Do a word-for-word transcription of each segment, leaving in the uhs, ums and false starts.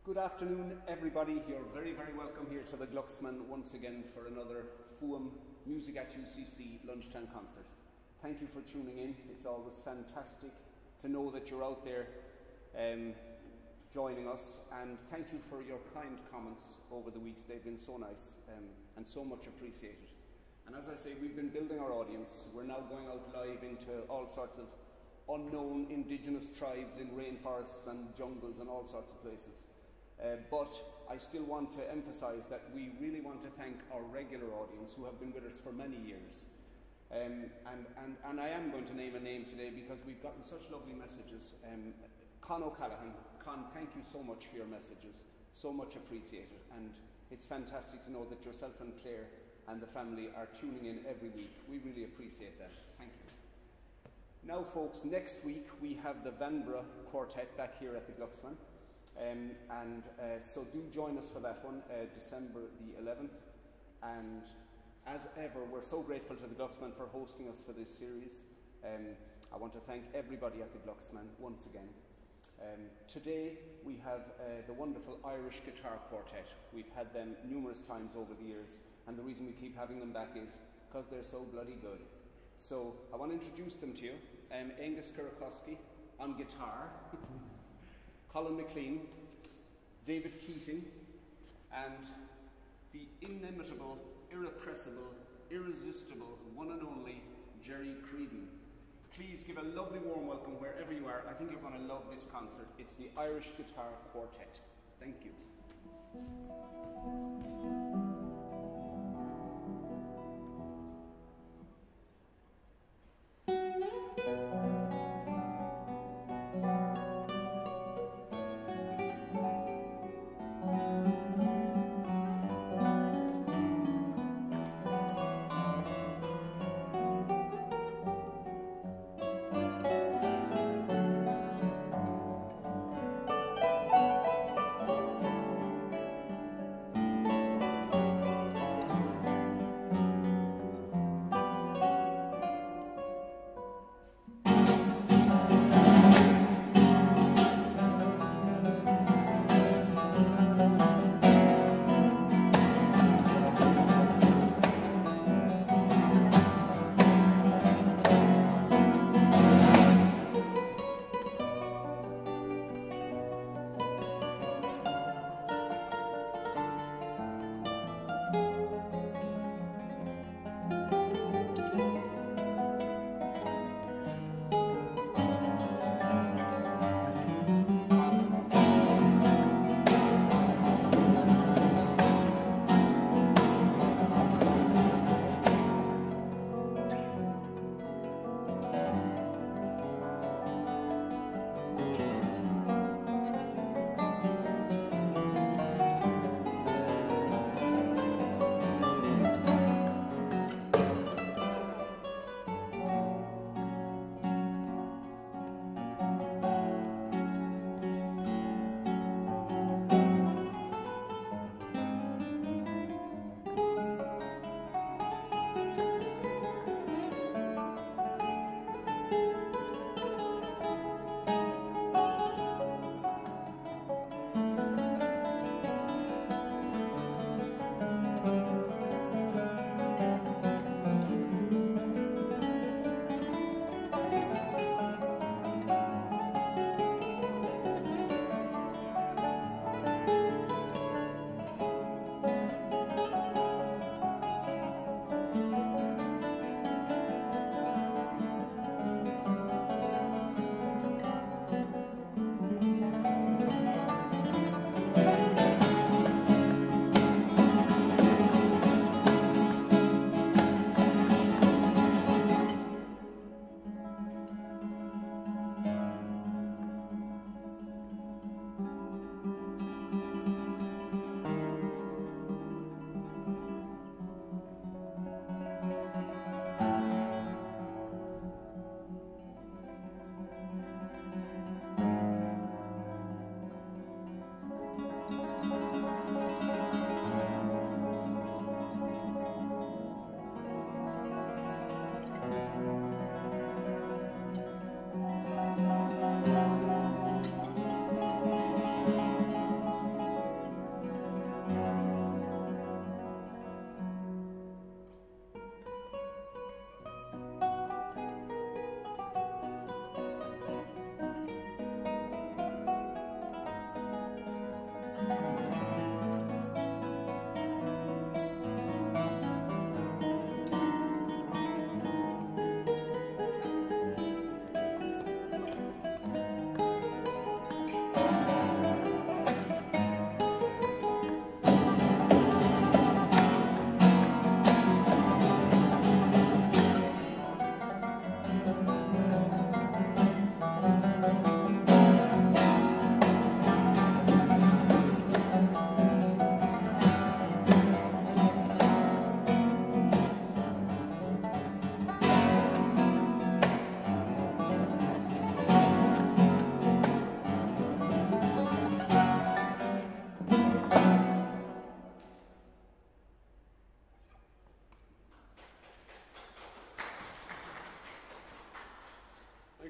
Good afternoon, everybody. You're very, very welcome here to the Glucksman once again for another FUAIM Music at U C C lunchtime concert. Thank you for tuning in. It's always fantastic to know that you're out there um, joining us, and thank you for your kind comments over the weeks. They've been so nice um, and so much appreciated. And as I say, we've been building our audience. We're now going out live into all sorts of unknown indigenous tribes in rainforests and jungles and all sorts of places. Uh, but I still want to emphasize that we really want to thank our regular audience who have been with us for many years. Um, and, and, and I am going to name a name today because we've gotten such lovely messages. Um, Con O'Callaghan, Con, thank you so much for your messages, so much appreciated. And it's fantastic to know that yourself and Claire and the family are tuning in every week. We really appreciate that. Thank you. Now folks, next week we have the Vanbrugh Quartet back here at the Glucksman. Um, and uh, so do join us for that one, uh, December the eleventh. And as ever, we're so grateful to the Glucksman for hosting us for this series. Um, I want to thank everybody at the Glucksman once again. Um, today we have uh, the wonderful Irish Guitar Quartet. We've had them numerous times over the years, and the reason we keep having them back is because they're so bloody good. So I want to introduce them to you. Um, Aengus Kirakowski on guitar, Colin McClean, David Keating, and the inimitable, irrepressible, irresistible, one and only Jerry Creedon. Please give a lovely warm welcome wherever you are. I think you're going to love this concert. It's the Irish Guitar Quartet. Thank you.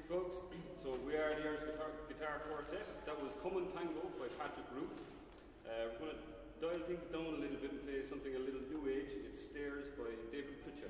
Folks, so we are the Irish Guitar, Guitar Quartet. That was Come and Tango by Patrick Root. Uh, we're going to dial things down a little bit and play something a little new age. It's Stairs by David Pritchard.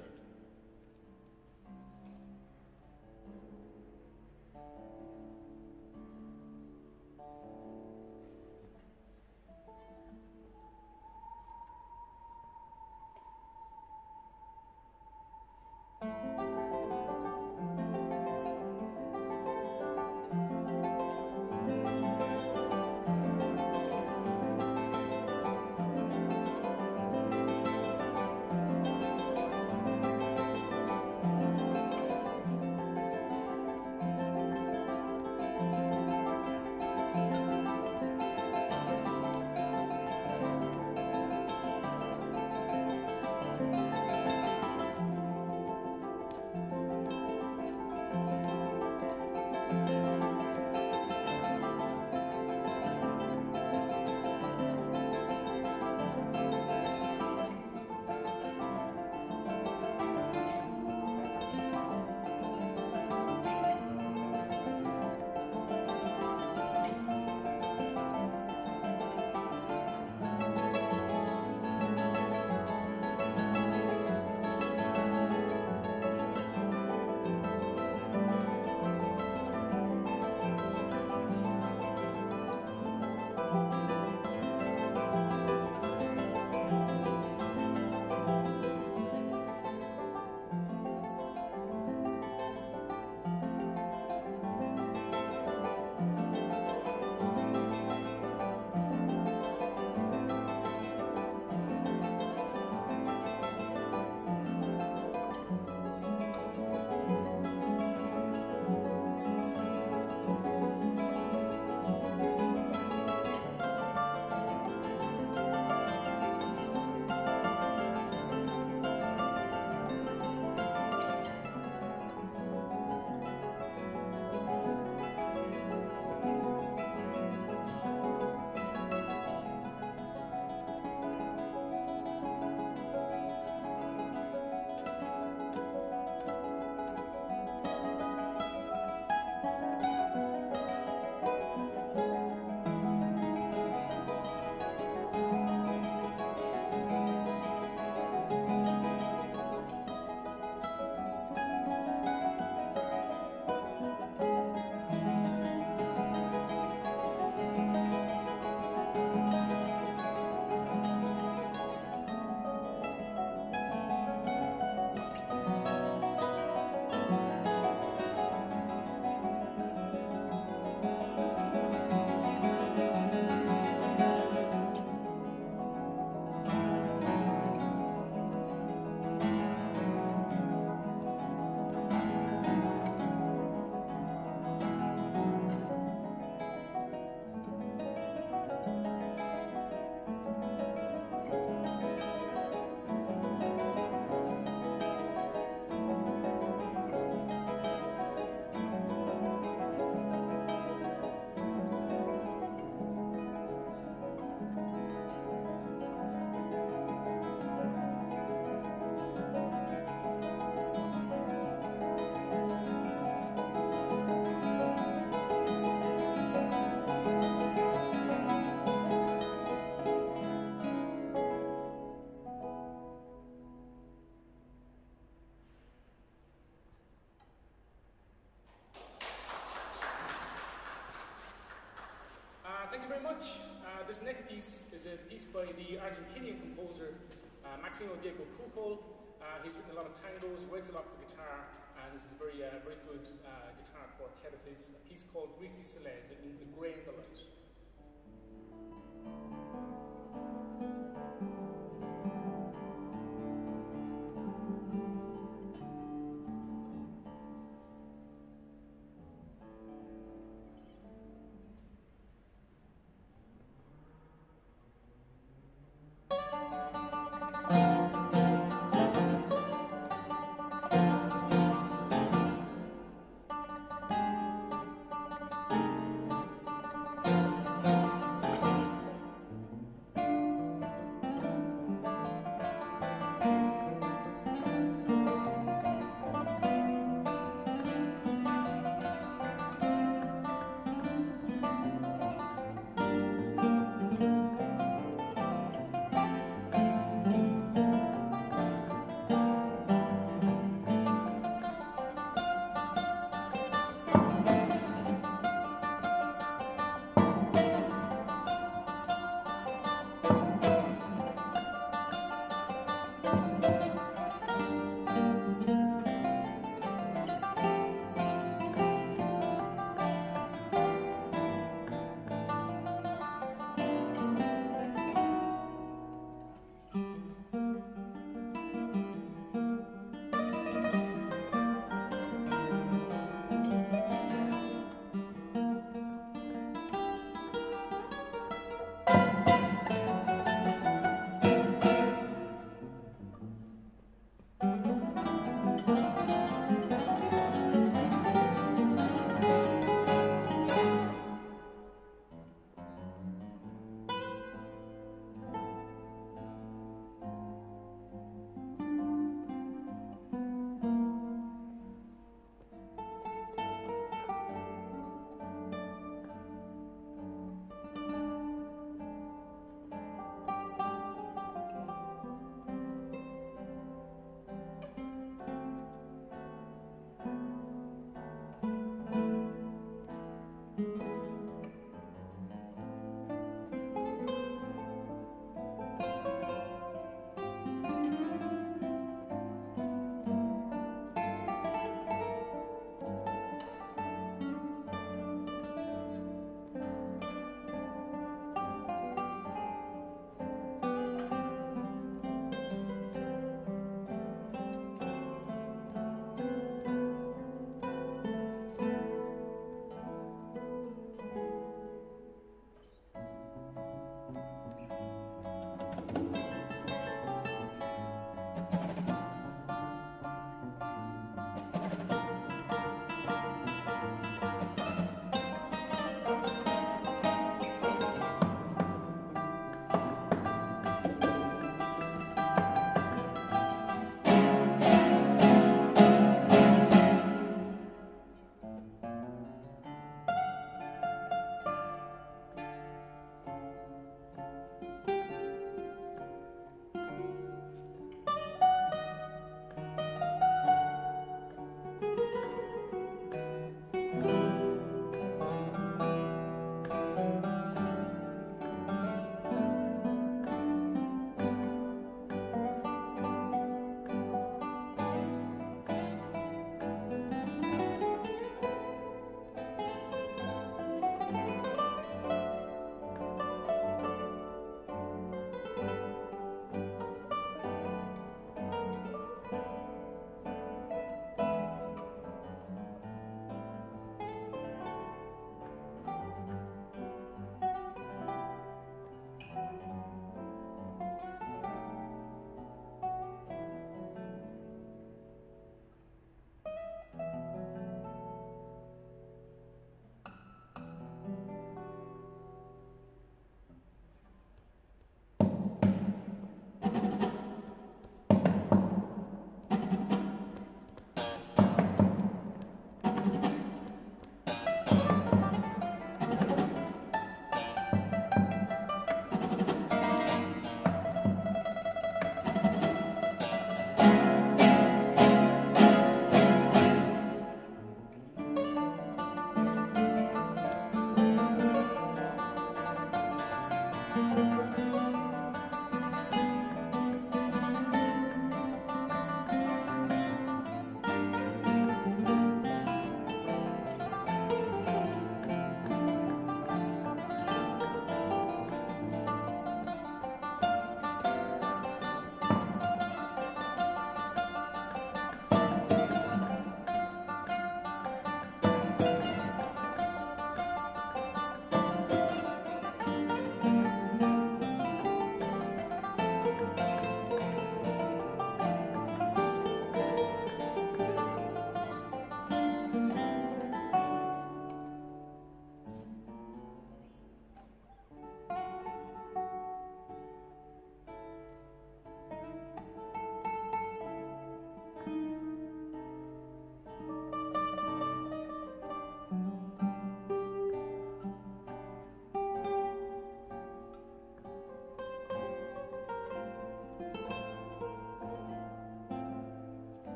Thank you very much. Uh, this next piece is a piece by the Argentinian composer uh, Maximo Diego Pujol. Uh, he's written a lot of tangos, writes a lot for guitar, and this is a very, uh, very good uh, guitar quartet of his. A piece called Greasy Celeste. It means the grey and the light.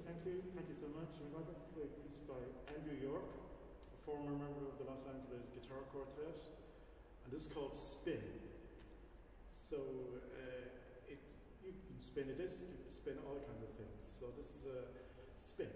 thank you. Thank you so much. We're going to play a piece by Andrew York, a former member of the Los Angeles Guitar Quartet, and this is called Spin. So uh, it, you can spin a disc, you can spin all kinds of things. So this is a spin.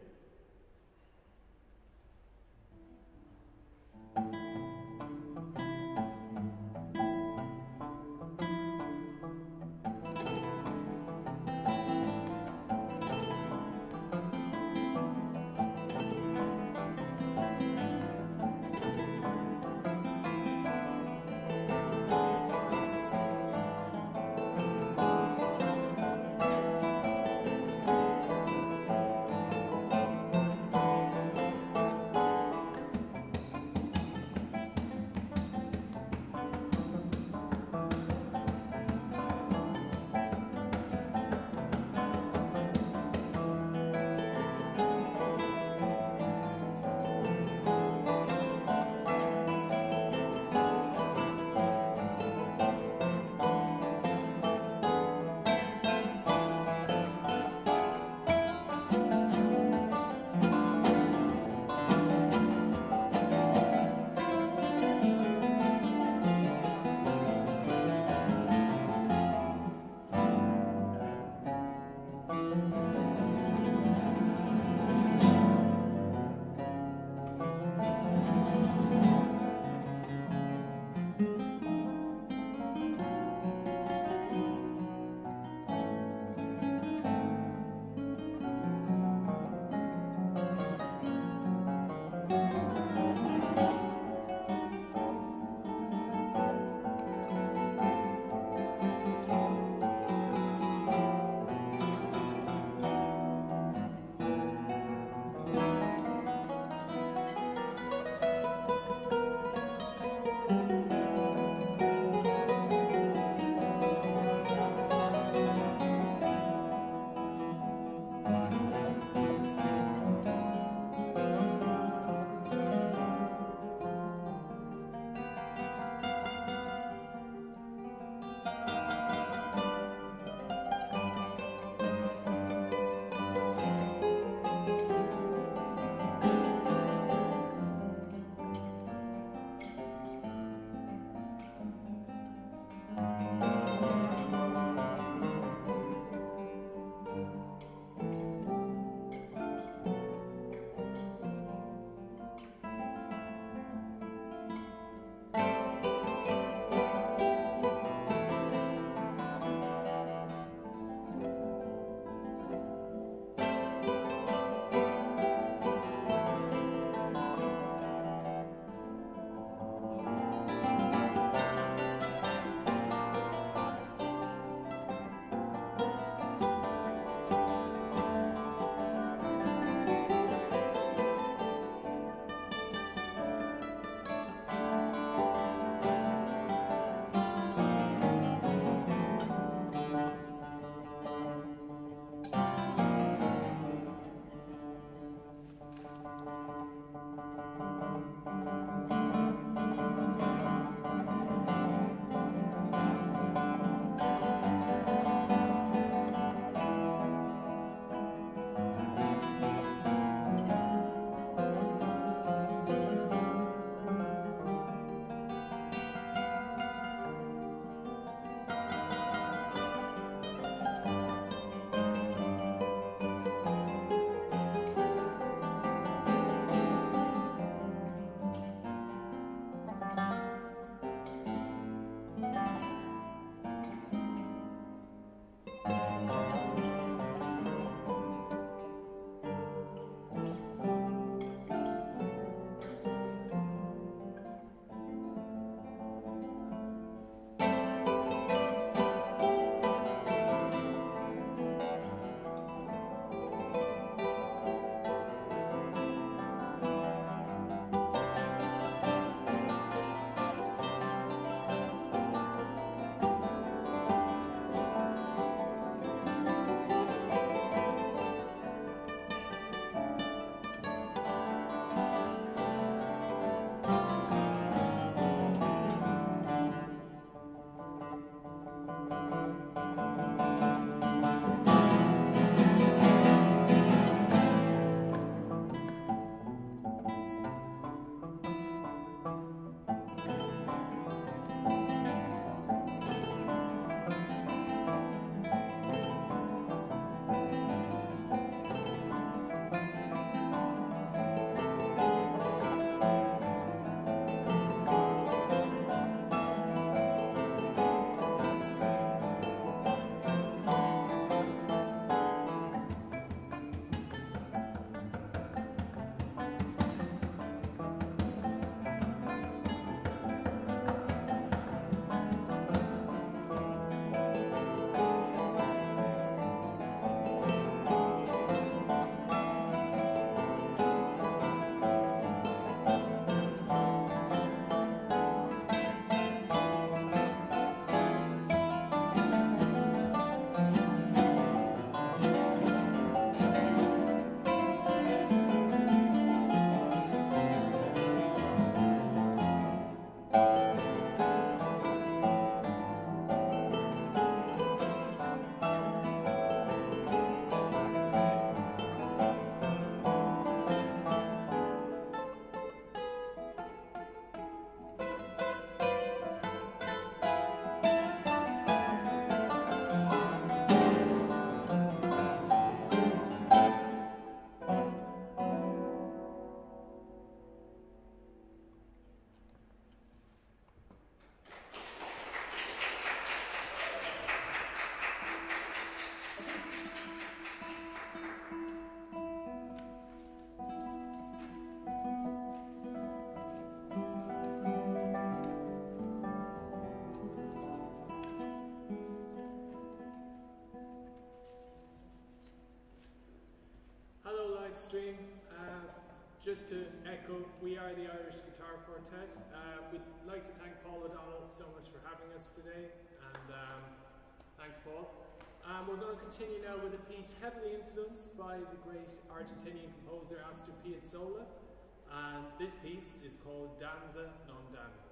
live stream. Uh, just to echo, we are the Irish Guitar Quartet. Uh, we'd like to thank Paul O'Donnell so much for having us today, and um, thanks, Paul. Um, we're going to continue now with a piece heavily influenced by the great Argentinian composer Astor Piazzolla, and this piece is called Danza non Danza.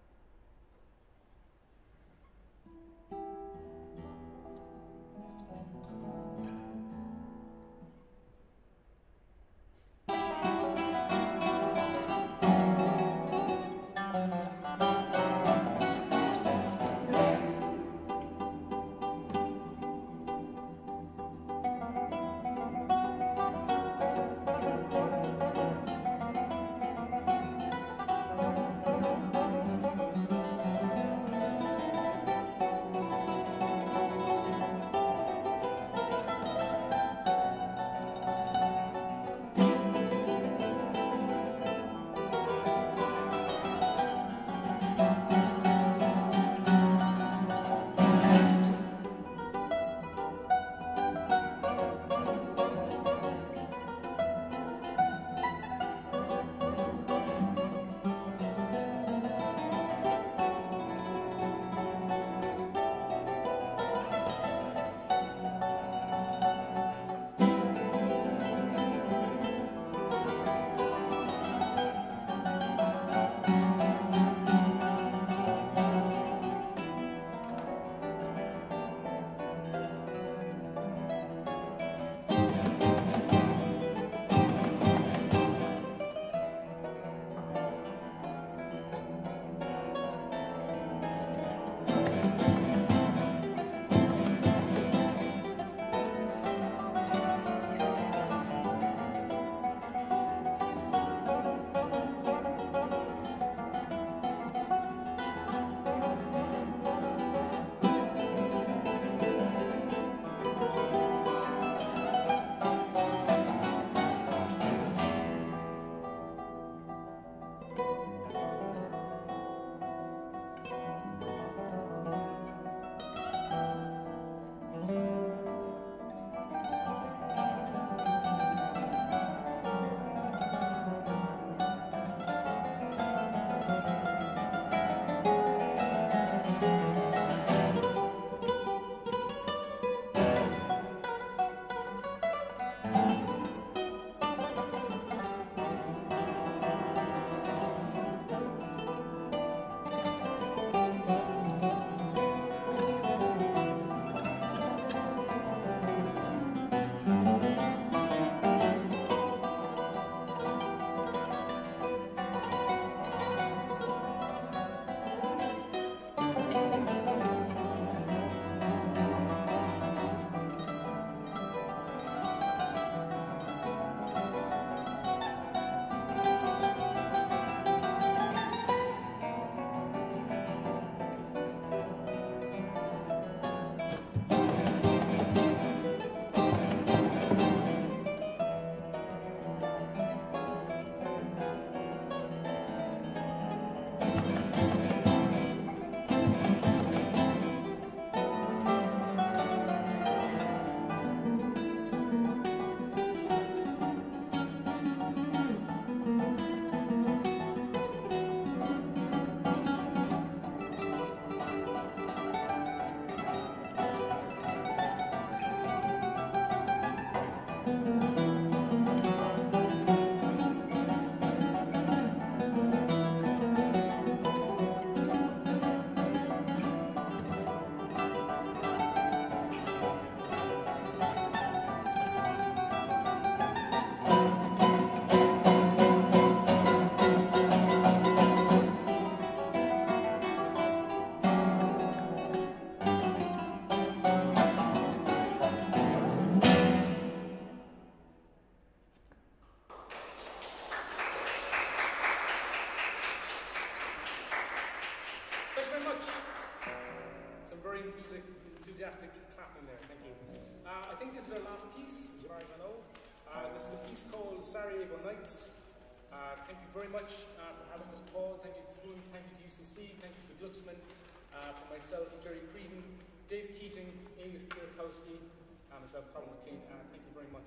enthusiastic clapping there, thank you. Uh, I think this is our last piece, as far as I know. Uh, this is a piece called Sarajevo Nights. Uh, thank you very much uh, for having us, Paul. Thank you to FUAIM, thank you to U C C, thank you to Glucksman, uh, for myself, Jerry Creedon, Dave Keating, Aengus Kirakowski, and myself, Colin McClean. Uh, thank you very much.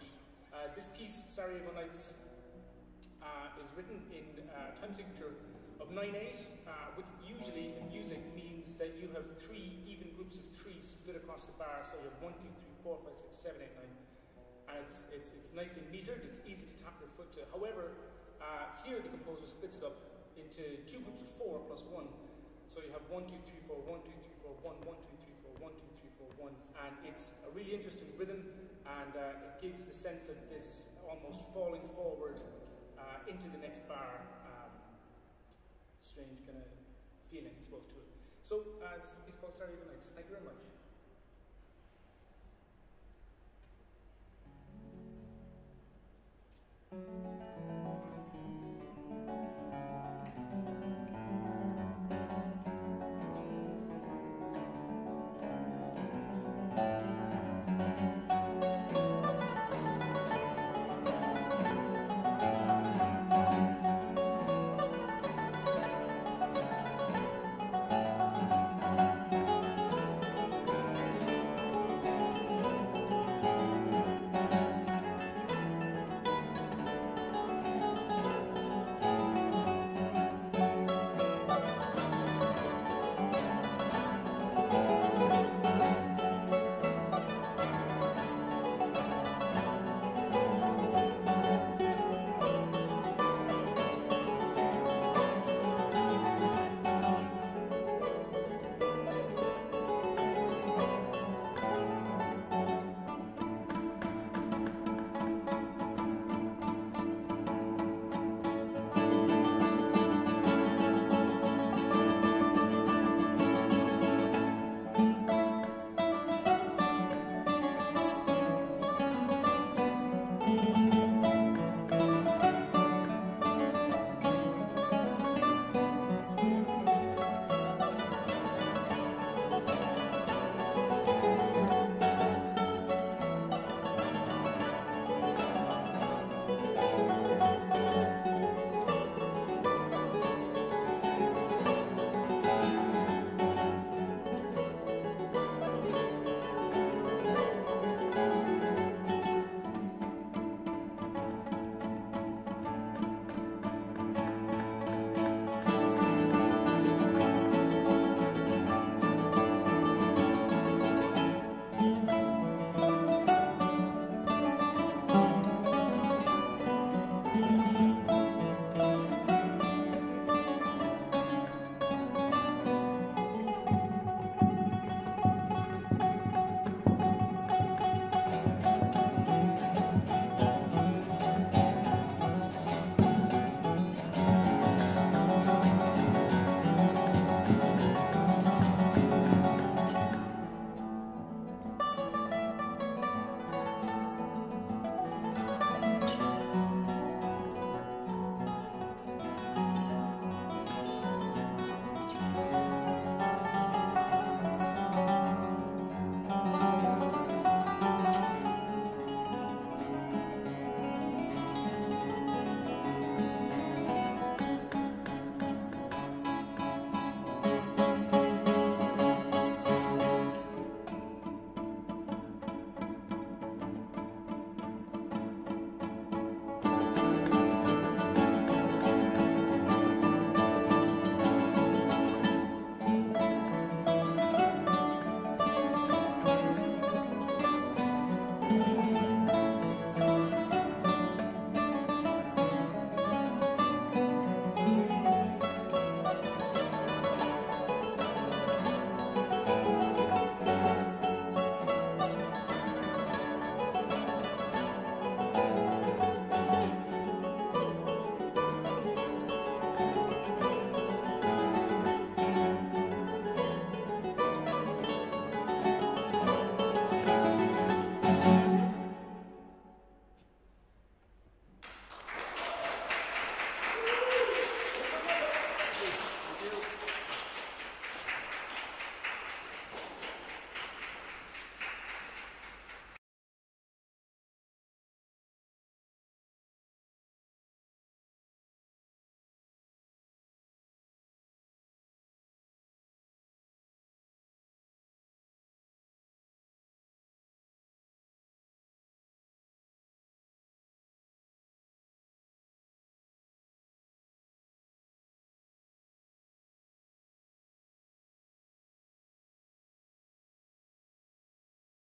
Uh, this piece, Sarajevo Nights, uh, is written in uh, time signature of nine eight, uh, which usually in music means that you have three even groups of three split across the bar. So you have one, two, three, four, five, six, seven, eight, nine. And it's, it's, it's nicely metered, it's easy to tap your foot to. However, uh, here the composer splits it up into two groups of four plus one. So you have one, two, three, four, one, two, three, four, one, one, two, three, four, one, two, three, four, one. And it's a really interesting rhythm, and uh, it gives the sense of this almost falling forward uh, into the next bar. Um, strange kind of feeling, I suppose, to it. So uh, this is a piece called Sarajevo Nights. Thank you very much.